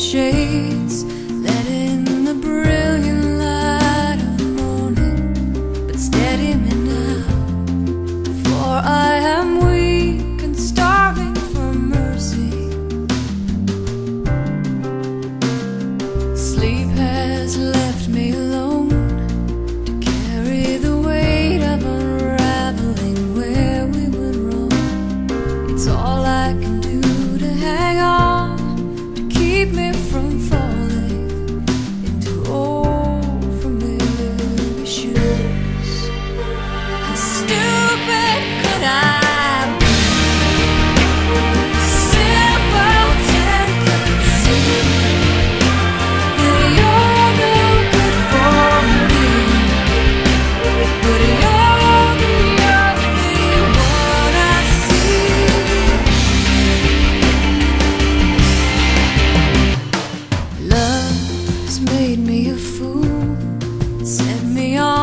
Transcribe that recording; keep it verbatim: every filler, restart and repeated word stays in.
shades, let in the brilliant light of the morning. But steady me now, for I am weak and starving for mercy. Sleep has left me alone to carry the weight of unraveling where we went wrong. It's all I can do to hang on, to keep me from falling into old familiar shoes. How stupid could I be? Simpleton could see that you're no good for me, but you're the only one I see. Love has made me a fool, set me on